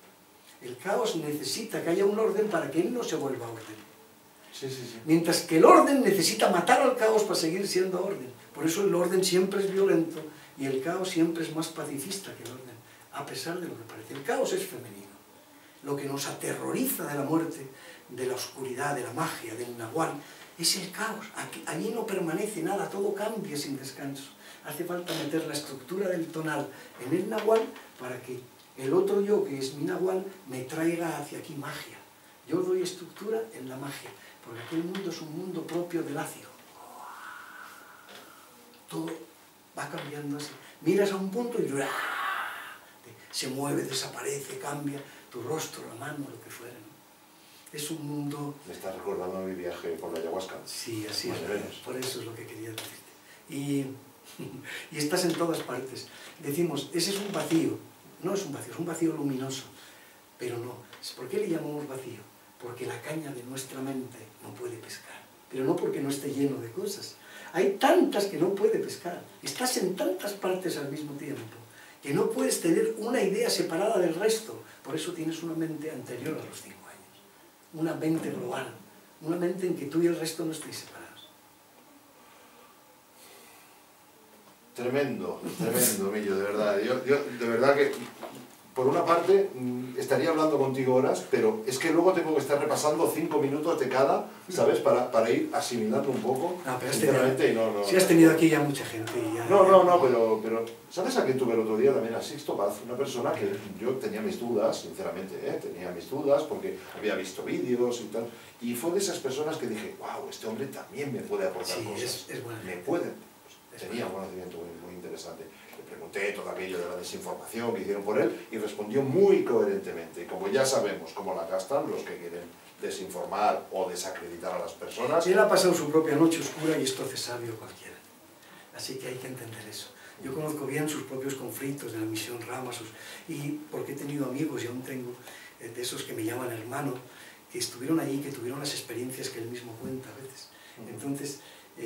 El caos necesita que haya un orden para que él no se vuelva orden. Mientras que el orden necesita matar al caos para seguir siendo orden. Por eso el orden siempre es violento y el caos siempre es más pacifista que el orden, a pesar de lo que parece. El caos es femenino. Lo que nos aterroriza de la muerte, de la oscuridad, de la magia, del nahual, es el caos. Allí no permanece nada, todo cambia sin descanso. Hace falta meter la estructura del tonal en el nahual para que el otro yo, que es mi nahual, me traiga hacia aquí magia. Yo doy estructura en la magia, porque aquel mundo es un mundo propio del ácido. Todo va cambiando así. Miras a un punto y se mueve, desaparece, cambia tu rostro, la mano, lo que fuera, ¿no? Es un mundo... Me estás recordando mi viaje por la ayahuasca. Sí, así es. Por eso es lo que quería decirte. Y estás en todas partes. Decimos, ese es un vacío. No es un vacío, es un vacío luminoso. Pero no. ¿Por qué le llamamos vacío? Porque la caña de nuestra mente no puede pescar. Pero no porque no esté lleno de cosas. Hay tantas que no puede pescar. Estás en tantas partes al mismo tiempo que no puedes tener una idea separada del resto. Por eso tienes una mente anterior a los 5 años. Una mente global. Una mente en que tú y el resto no estéis separados. Tremendo, tremendo, Millo, de verdad. Yo de verdad que, por una parte, estaría hablando contigo horas, pero es que luego tengo que estar repasando 5 minutos de cada, ¿sabes? Para ir asimilando un poco, no, pero sinceramente, si has tenido aquí ya mucha gente. Pero ¿sabes a quién tuve el otro día también? A Sixto Paz, una persona que yo tenía mis dudas, sinceramente, tenía mis dudas porque había visto vídeos y tal, y fue de esas personas que dije, wow, este hombre también me puede aportar cosas. Es bueno. Me puede. Tenía un conocimiento muy interesante. Le pregunté todo aquello de la desinformación que hicieron por él y respondió muy coherentemente. Y como ya sabemos cómo la gastan los que quieren desinformar o desacreditar a las personas... Él ha pasado su propia noche oscura y esto hace sabio cualquiera. Así que hay que entender eso. Yo conozco bien sus propios conflictos de la misión Rama, y porque he tenido amigos y aún tengo, de esos que me llaman hermano, que estuvieron allí, que tuvieron las experiencias que él mismo cuenta a veces. Entonces,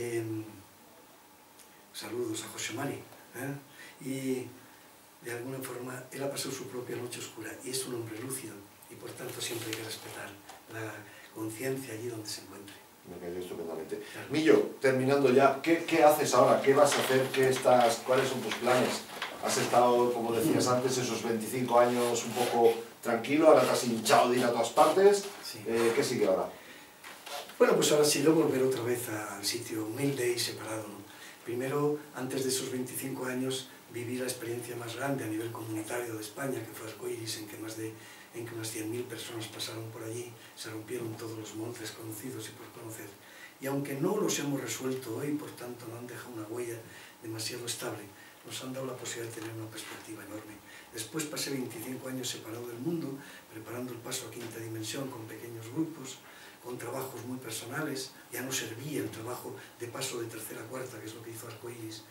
saludos a José Mari, y de alguna forma él ha pasado su propia noche oscura y es un hombre lúcido y por tanto siempre hay que respetar la conciencia allí donde se encuentre. Me cayó estupendamente. Claro. Millo, terminando ya, ¿qué haces ahora? ¿Qué vas a hacer? ¿Cuáles son tus planes? Has estado, como decías antes, esos 25 años un poco tranquilo, ahora te has hinchado de ir a todas partes. Sí. ¿Qué sigue ahora? Bueno, pues ahora sí, volver otra vez al sitio humilde y separado, ¿no? Primero, antes de esos 25 años, viví la experiencia más grande a nivel comunitario de España, que fue Arcoiris, en que unas 100.000 personas pasaron por allí, se rompieron todos los montes conocidos y por conocer. Y aunque no los hemos resuelto hoy, por tanto no han dejado una huella demasiado estable, nos han dado la posibilidad de tener una perspectiva enorme. Después pasé 25 años separado del mundo, preparando el paso a quinta dimensión con pequeños grupos, con trabajos muy personales. Ya no servía el trabajo de paso de tercera a cuarta, que es lo que hizo Arcoiris,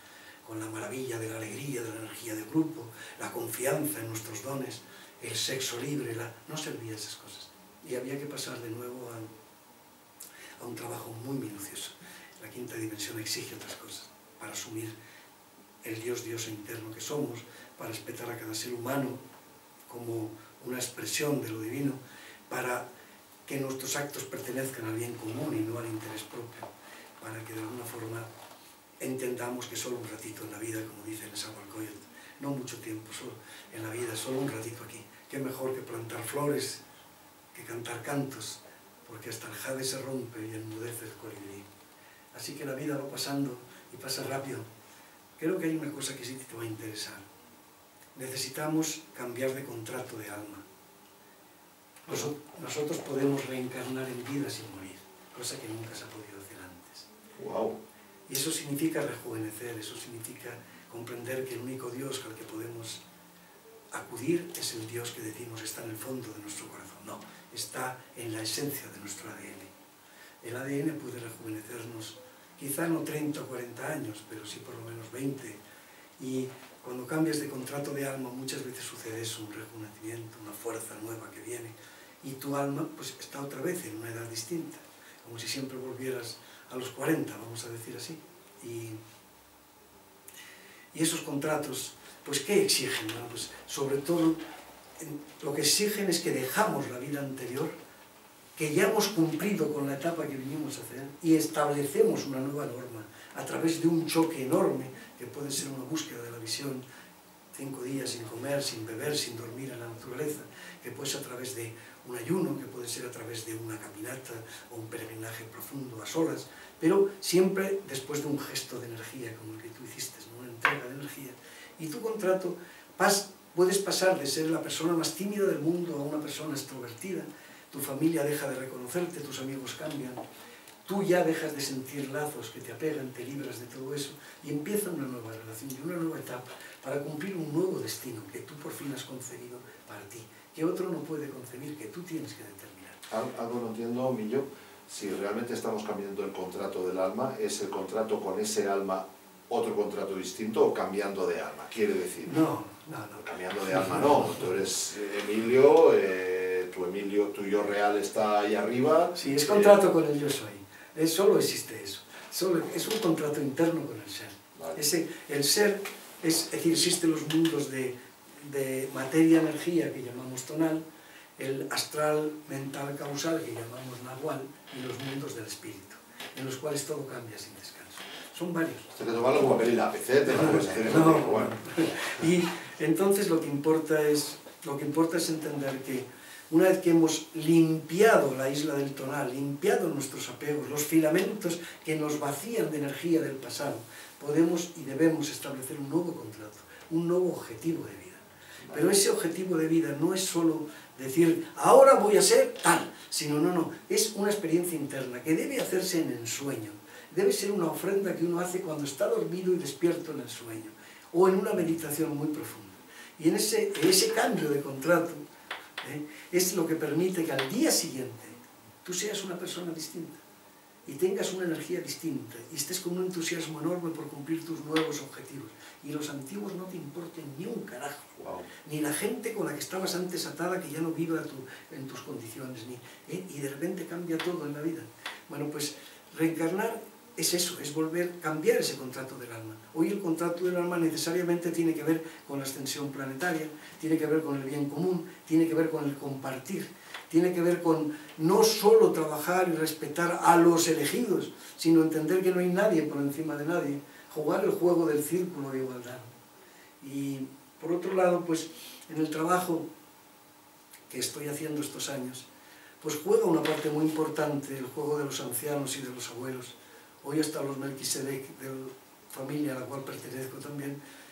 con la maravilla de la alegría, de la energía de grupo, la confianza en nuestros dones, el sexo libre, no servía esas cosas. Y había que pasar de nuevo a un trabajo muy minucioso. La quinta dimensión exige otras cosas para asumir el Dios interno que somos, para respetar a cada ser humano como una expresión de lo divino, para que nuestros actos pertenezcan al bien común y no al interés propio, para que de alguna forma entendamos que solo un ratito en la vida, como dice el Nezahualcóyotl, no mucho tiempo solo en la vida, solo un ratito aquí. Qué mejor que plantar flores, que cantar cantos, porque hasta el jade se rompe y enmudece el colibrí. Así que la vida va pasando y pasa rápido. Creo que hay una cosa que sí te va a interesar. Necesitamos cambiar de contrato de alma. Nosotros podemos reencarnar en vida sin morir, cosa que nunca se ha podido hacer antes. Wow. Y eso significa rejuvenecer, eso significa comprender que el único Dios al que podemos acudir es el Dios que decimos está en el fondo de nuestro corazón. No, está en la esencia de nuestro ADN. El ADN puede rejuvenecernos, quizá no 30 o 40 años, pero sí por lo menos 20. Y cuando cambias de contrato de alma, muchas veces sucede eso, un rejuvenecimiento, una fuerza nueva que viene. Y tu alma pues está otra vez en una edad distinta, como si siempre volvieras a los 40, vamos a decir así. Y esos contratos, pues ¿qué exigen? Bueno, pues sobre todo lo que exigen es que dejamos la vida anterior, que ya hemos cumplido con la etapa que vinimos a hacer y establecemos una nueva norma a través de un choque enorme que puede ser una búsqueda de la visión, 5 días sin comer, sin beber, sin dormir en la naturaleza, que puede ser a través de un ayuno, que puede ser a través de una caminata o un peregrinaje profundo a solas, pero siempre después de un gesto de energía como el que tú hiciste, ¿no? Una entrega de energía. Y tu contrato, puedes pasar de ser la persona más tímida del mundo a una persona extrovertida, tu familia deja de reconocerte, tus amigos cambian, tú ya dejas de sentir lazos que te apegan, te libras de todo eso y empieza una nueva relación y una nueva etapa para cumplir un nuevo destino que tú por fin has concebido para ti, que otro no puede concebir, que tú tienes que determinar. Algo no entiendo, Millo, si realmente estamos cambiando el contrato del alma, ¿es el contrato con ese alma otro contrato distinto o cambiando de alma? Quiere decir. No. Cambiando de alma no, tú eres Emilio, tu Emilio, tu yo real está ahí arriba. Sí, es contrato con el yo soy. Solo existe eso. Es un contrato interno con el ser. Vale. El ser, es decir, existen los mundos de materia-energía que llamamos tonal, el astral, mental, causal que llamamos nahual y los mundos del espíritu, en los cuales todo cambia sin descanso. Son varios. Hay que tomarlo como papel y lápiz, ¿eh? Bueno. Y entonces lo que importa es entender que una vez que hemos limpiado la isla del tonal, limpiado nuestros apegos, los filamentos que nos vacían de energía del pasado, podemos y debemos establecer un nuevo contrato, un nuevo objetivo de vida. Pero ese objetivo de vida no es solo decir, ahora voy a ser tal, sino no, es una experiencia interna que debe hacerse en el sueño. Debe ser una ofrenda que uno hace cuando está dormido y despierto en el sueño, o en una meditación muy profunda. Y en ese cambio de contrato es lo que permite que al día siguiente tú seas una persona distinta y tengas una energía distinta y estés con un entusiasmo enorme por cumplir tus nuevos objetivos. Y los antiguos no te importen ni un carajo. Wow. Ni la gente con la que estabas antes atada que ya no viva en tus condiciones. Y de repente cambia todo en la vida. Bueno, pues reencarnar es eso, es cambiar ese contrato del alma. Hoy el contrato del alma necesariamente tiene que ver con la extensión planetaria, tiene que ver con el bien común, tiene que ver con el compartir, tiene que ver con no solo trabajar y respetar a los elegidos, sino entender que no hay nadie por encima de nadie, jugar el juego del círculo de igualdad. Y por otro lado, pues en el trabajo que estoy haciendo estos años, pues juega una parte muy importante el juego de los ancianos y de los abuelos. Hoy hasta los Melquisedec, de la familia a la cual pertenezco también,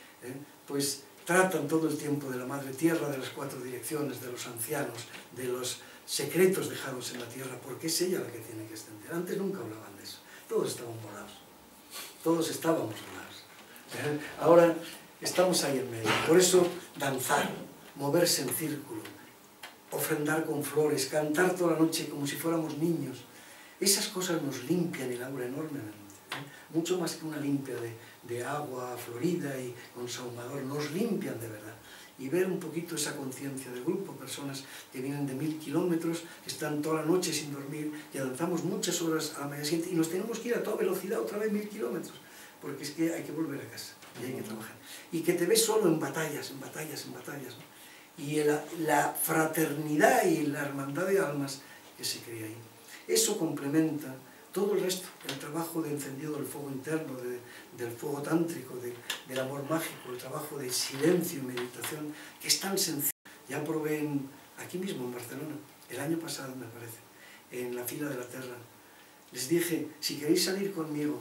pues tratan todo el tiempo de la Madre Tierra, de las 4 direcciones, de los ancianos, de los secretos dejados en la Tierra, porque es ella la que tiene que extender. Antes nunca hablaban de eso, todos estaban volados, todos estábamos volados. Ahora estamos ahí en medio, por eso danzar, moverse en círculo, ofrendar con flores, cantar toda la noche como si fuéramos niños, esas cosas nos limpian el aura enormemente, mucho más que una limpia de agua florida y con sahumador, nos limpian de verdad. Y ver un poquito esa conciencia del grupo, personas que vienen de 1000 kilómetros, que están toda la noche sin dormir, y avanzamos muchas horas a la mañana siguiente, y nos tenemos que ir a toda velocidad otra vez 1000 kilómetros, porque es que hay que volver a casa, y hay que trabajar. Y que te ves solo en batallas, en batallas, en batallas, ¿no? Y la fraternidad y la hermandad de almas que se crea ahí. Eso complementa todo el resto, el trabajo de encendido del fuego interno, del fuego tántrico, del amor mágico, el trabajo de silencio y meditación, que es tan sencillo. Ya probé aquí mismo en Barcelona, el año pasado me parece, en la fila de la Terra. Les dije, si queréis salir conmigo,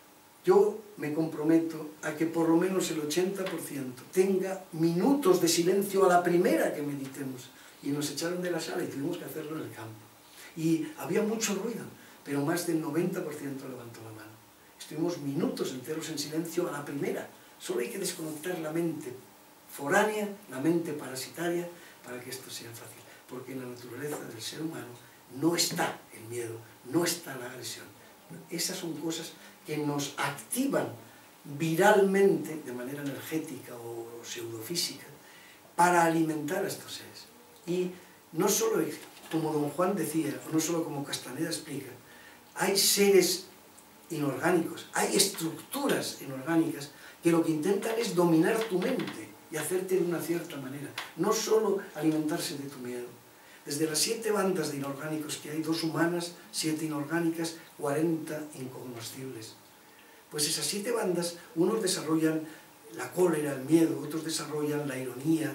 yo me comprometo a que por lo menos el 80% tenga minutos de silencio a la primera que meditemos. Y nos echaron de la sala y tuvimos que hacerlo en el campo. Y había mucho ruido, pero más del 90% levantó la mano. Estuvimos minutos enteros en silencio a la primera. Solo hay que desconectar la mente foránea, la mente parasitaria, para que esto sea fácil. Porque en la naturaleza del ser humano no está el miedo, no está la agresión. Esas son cosas que nos activan viralmente, de manera energética o pseudofísica, para alimentar a estos seres. Y no solo, como don Juan decía, o no solo como Castaneda explica, hay seres inorgánicos, hay estructuras inorgánicas que lo que intentan es dominar tu mente y hacerte de una cierta manera, no solo alimentarse de tu miedo. Desde las 7 bandas de inorgánicos que hay, 2 humanas, 7 inorgánicas, 40 incognoscibles. Pues esas 7 bandas, unos desarrollan la cólera, el miedo, otros desarrollan la ironía,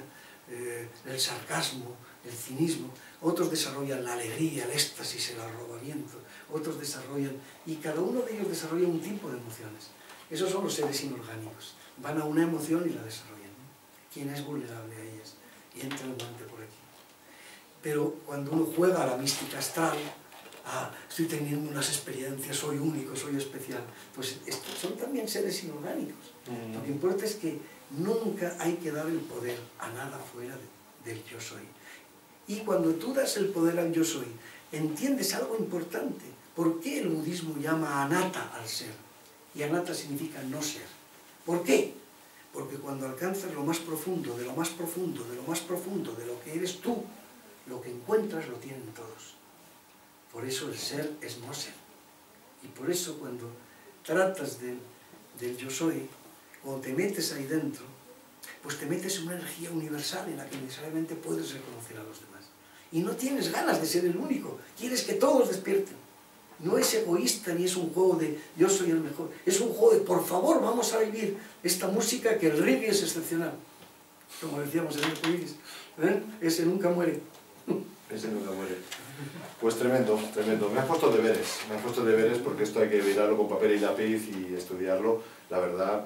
el sarcasmo, el cinismo, otros desarrollan la alegría, el éxtasis, el arrobamiento, otros desarrollan, y cada uno de ellos desarrolla un tipo de emociones. Esos son los seres inorgánicos. Van a una emoción y la desarrollan, ¿no? ¿Quién es vulnerable a ellas? Y entra el guante por aquí. Pero cuando uno juega a la mística astral, estoy teniendo unas experiencias, soy único, soy especial, pues estos son también seres inorgánicos. Lo que importa es que nunca hay que dar el poder a nada fuera del yo soy. Y cuando tú das el poder al yo soy, entiendes algo importante. ¿Por qué el budismo llama anatta al ser? Y anatta significa no ser. ¿Por qué? Porque cuando alcanzas lo más profundo, de lo más profundo, de lo más profundo, de lo que eres tú, lo que encuentras lo tienen todos. Por eso el ser es no ser. Y por eso cuando tratas del yo soy, cuando te metes ahí dentro, pues te metes en una energía universal en la que necesariamente puedes reconocer a los demás. Y no tienes ganas de ser el único, quieres que todos despierten. No es egoísta ni es un juego de yo soy el mejor, es un juego de por favor vamos a vivir esta música, que el reggae es excepcional. Como decíamos en el Arcoíris, ese nunca muere. Ese nunca muere. Pues tremendo, tremendo. Me has puesto deberes porque esto hay que mirarlo con papel y lápiz y estudiarlo. La verdad,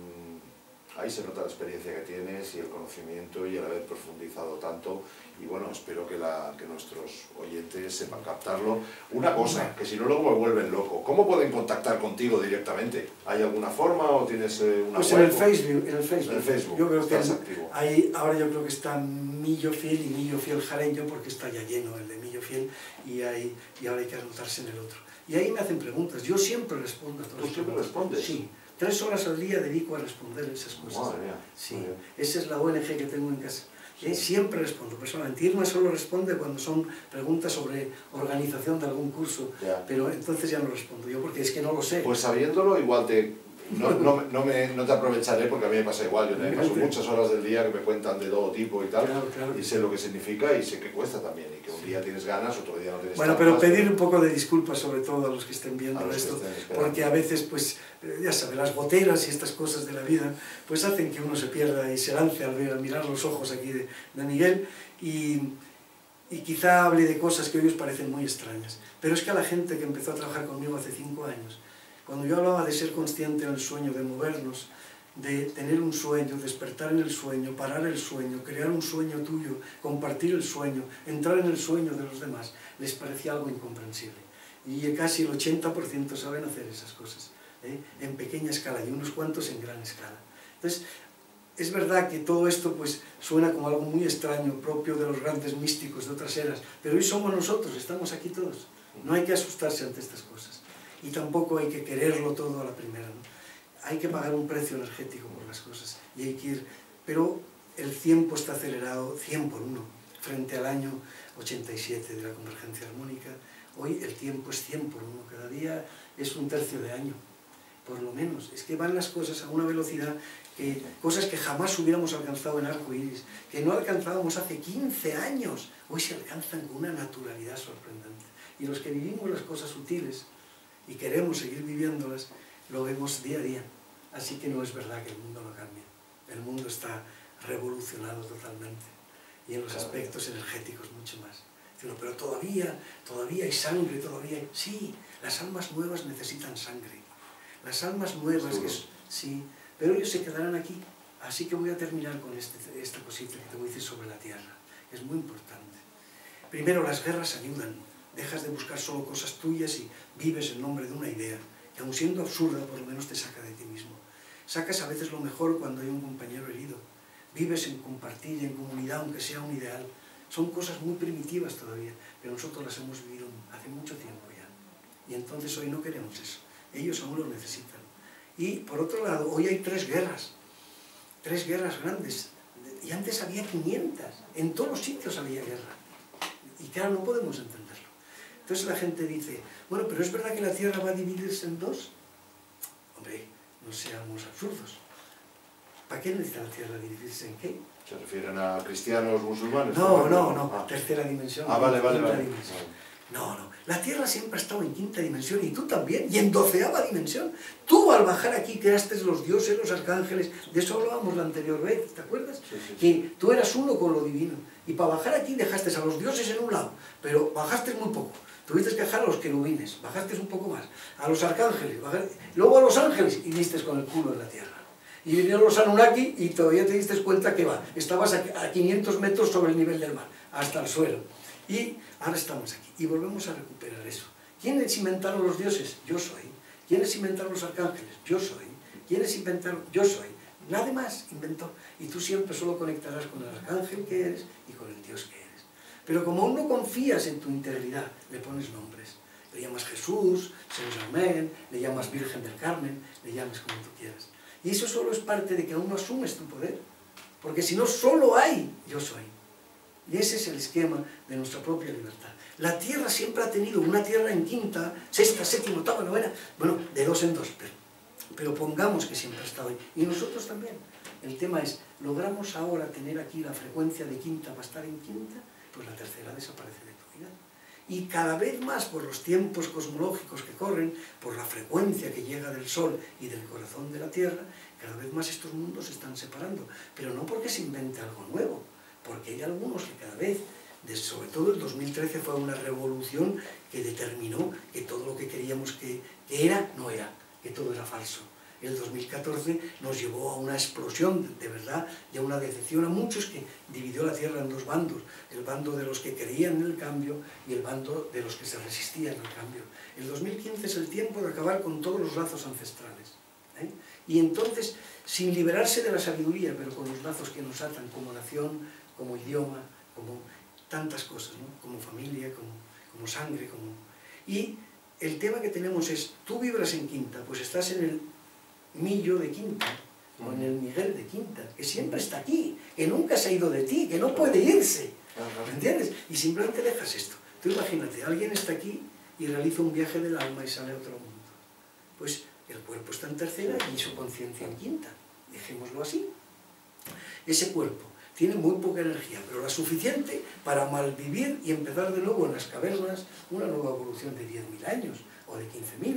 ahí se nota la experiencia que tienes y el conocimiento y el haber profundizado tanto. Y bueno, espero que nuestros oyentes sepan captarlo. Una cosa, que si no luego me vuelven loco. ¿Cómo pueden contactar contigo directamente? ¿Hay alguna forma o tienes una pues web? En el Facebook. Yo creo que activo. Ahora yo creo que está Millo Fiel y Millo Fiel Jareño, porque está ya lleno el de Millo Fiel y ahora hay que anotarse en el otro. Y ahí me hacen preguntas. Yo siempre respondo a todas las preguntas. ¿Tú siempre respondes? Sí. 3 horas al día dedico a responder esas cosas. Madre mía. Sí. Esa es la ONG que tengo en casa. Siempre respondo, personalmente. Irma solo responde cuando son preguntas sobre organización de algún curso, pero entonces ya no respondo yo, porque es que no lo sé. Pues sabiéndolo, igual no te aprovecharé, porque a mí me pasa igual. Yo también paso muchas horas del día que me cuentan de todo tipo y tal, claro. Y sé lo que significa y sé que cuesta también, y que un día tienes ganas, otro día no tienes ganas. Bueno, pero pedir un poco de disculpas sobre todo a los que estén viendo esto, porque a veces, pues, ya sabes, las goteras y estas cosas de la vida, pues hacen que uno se pierda y se lance al mirar los ojos aquí de Miguel, y quizá hable de cosas que hoy os parecen muy extrañas. Pero es que a la gente que empezó a trabajar conmigo hace 5 años, cuando yo hablaba de ser consciente en el sueño, de movernos, de tener un sueño, despertar en el sueño, parar el sueño, crear un sueño tuyo, compartir el sueño, entrar en el sueño de los demás, les parecía algo incomprensible. Y casi el 80% saben hacer esas cosas, en pequeña escala, y unos cuantos en gran escala. Entonces, es verdad que todo esto pues suena como algo muy extraño, propio de los grandes místicos de otras eras, pero hoy somos nosotros, estamos aquí todos. No hay que asustarse ante estas cosas. Y tampoco hay que quererlo todo a la primera, ¿no? hay que pagar un precio energético por las cosas y hay que ir, pero el tiempo está acelerado 100 por 1 frente al año 87 de la convergencia armónica. Hoy el tiempo es 100 por 1, cada día es un tercio de año, por lo menos. Es que van las cosas a una velocidad, cosas que jamás hubiéramos alcanzado en arco iris, que no alcanzábamos hace 15 años, hoy se alcanzan con una naturalidad sorprendente. Y los que vivimos las cosas sutiles y queremos seguir viviéndolas, lo vemos día a día. Así que no es verdad que el mundo no cambie. El mundo está revolucionado totalmente, y en los aspectos energéticos mucho más. Pero todavía hay sangre, todavía hay... Sí, las almas nuevas necesitan sangre. Las almas nuevas, sí, pero ellos se quedarán aquí. Así que voy a terminar con esta cosita que te voy a decir sobre la tierra. Es muy importante. Primero, las guerras ayudan. Dejas de buscar solo cosas tuyas y vives en nombre de una idea, que aun siendo absurda, por lo menos te saca de ti mismo. Sacas a veces lo mejor cuando hay un compañero herido. Vives en compartir, en comunidad, aunque sea un ideal. Son cosas muy primitivas todavía, pero nosotros las hemos vivido hace mucho tiempo ya. Y entonces hoy no queremos eso. Ellos aún lo necesitan. Y por otro lado, hoy hay 3 guerras grandes. Y antes había 500. En todos los sitios había guerra. Y claro, no podemos entenderlo. Entonces la gente dice, bueno, pero ¿es verdad que la Tierra va a dividirse en 2? Hombre, no seamos absurdos. ¿Para qué necesita la Tierra dividirse en qué? ¿Se refieren a cristianos, musulmanes? No, tercera dimensión. Vale. No, la Tierra siempre ha estado en 5ª dimensión, y tú también, y en 12ª dimensión. Tú al bajar aquí creaste los dioses, los arcángeles, de eso hablábamos la anterior vez, ¿te acuerdas? Sí. Que tú eras uno con lo divino, y para bajar aquí dejaste a los dioses en un lado, pero bajaste muy poco. Tuviste que dejar a los querubines, bajaste un poco más, a los arcángeles, luego a los ángeles, y diste con el culo en la Tierra. Y vinieron los Anunnaki y todavía te diste cuenta que estabas a 500 metros sobre el nivel del mar, hasta el suelo. Y ahora estamos aquí, y volvemos a recuperar eso. ¿Quiénes inventaron los dioses? Yo soy. ¿Quiénes inventaron los arcángeles? Yo soy. ¿Quiénes inventaron? Yo soy. Nadie más inventó. Y tú siempre solo conectarás con el arcángel que eres y con el Dios que eres. Pero como aún no confías en tu integridad, le pones nombres. Le llamas Jesús, Saint Germain, le llamas Virgen del Carmen, le llamas como tú quieras. Y eso solo es parte de que aún no asumes tu poder. Porque si no, solo hay yo soy. Y ese es el esquema de nuestra propia libertad. La Tierra siempre ha tenido una Tierra en 5ª, 6ª, 7ª, 8ª, 9ª, bueno, de 2 en 2, pero pongamos que siempre ha estado ahí. Y nosotros también. El tema es, ¿logramos ahora tener aquí la frecuencia de 5ª para estar en 5ª? Pues la 3ª desaparece de tu vida. Y cada vez más, por los tiempos cosmológicos que corren, por la frecuencia que llega del Sol y del corazón de la Tierra, cada vez más estos mundos se están separando. Pero no porque se invente algo nuevo, porque hay algunos que cada vez, sobre todo el 2013 fue una revolución que determinó que todo lo que creíamos que era, no era, que todo era falso. El 2014 nos llevó a una explosión de verdad y a una decepción a muchos, que dividió la Tierra en 2 bandos, el bando de los que creían en el cambio y el bando de los que se resistían al cambio. El 2015 es el tiempo de acabar con todos los lazos ancestrales. Y entonces, sin liberarse de la sabiduría, pero con los lazos que nos atan como nación, como idioma, como tantas cosas, ¿no? Como familia, como sangre, Y el tema que tenemos es, tú vibras en 5ª, pues estás en el Millo de 5ª, o en el Miguel de 5ª, que siempre está aquí, que nunca se ha ido de ti, que no puede irse, ¿me entiendes? Y simplemente dejas esto. Tú imagínate, alguien está aquí y realiza un viaje del alma y sale a otro mundo. Pues el cuerpo está en 3ª y su conciencia en 5ª, dejémoslo así. Ese cuerpo tiene muy poca energía, pero la suficiente para malvivir y empezar de nuevo en las cavernas una nueva evolución de 10.000 años, o de 15.000.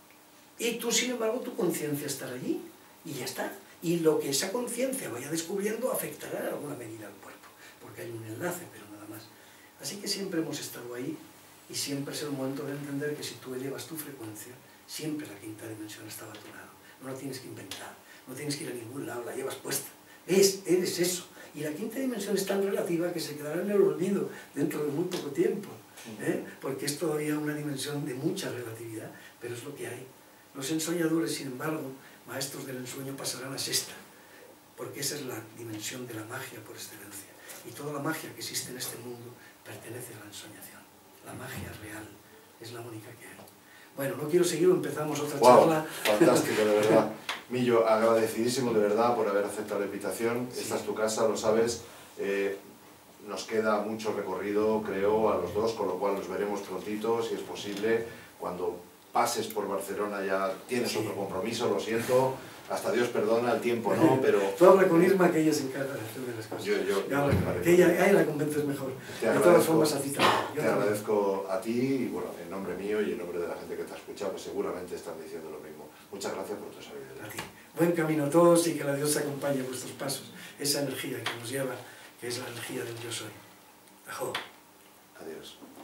Y tú, sin embargo, tu conciencia estará allí, y ya está. Y lo que esa conciencia vaya descubriendo afectará en alguna medida al cuerpo, porque hay un enlace, pero nada más. Así que siempre hemos estado ahí, y siempre es el momento de entender que si tú elevas tu frecuencia, siempre la 5ª dimensión estaba a tu lado. No la tienes que inventar, no tienes que ir a ningún lado, la llevas puesta. Eres eso. Y la 5ª dimensión es tan relativa que se quedará en el olvido dentro de muy poco tiempo, porque es todavía una dimensión de mucha relatividad, pero es lo que hay. Los ensoñadores, sin embargo, maestros del ensueño, pasarán a 6ª, porque esa es la dimensión de la magia por excelencia. Y toda la magia que existe en este mundo pertenece a la ensoñación. La magia real es la única que hay. Bueno, no quiero seguir, empezamos otra charla. Fantástico, de verdad. Millo, agradecidísimo de verdad por haber aceptado la invitación. Sí. Esta es tu casa, lo sabes. Nos queda mucho recorrido, creo, a los dos, con lo cual nos veremos prontito, si es posible. Cuando pases por Barcelona ya tienes otro compromiso, lo siento. Hasta Dios perdona, el tiempo no, pero... Tú habla con Irma, que ella se encarga de hacer las cosas. Que ella la convences mejor. De todas formas, a ti también. Te agradezco a ti y, bueno, en nombre mío y en nombre de la gente que te ha escuchado, pues seguramente están diciendo lo mismo. Muchas gracias por tu sabiduría. A ti. Buen camino a todos y que la Dios acompañe vuestros pasos. Esa energía que nos lleva, que es la energía del yo soy. Ajo. Adiós.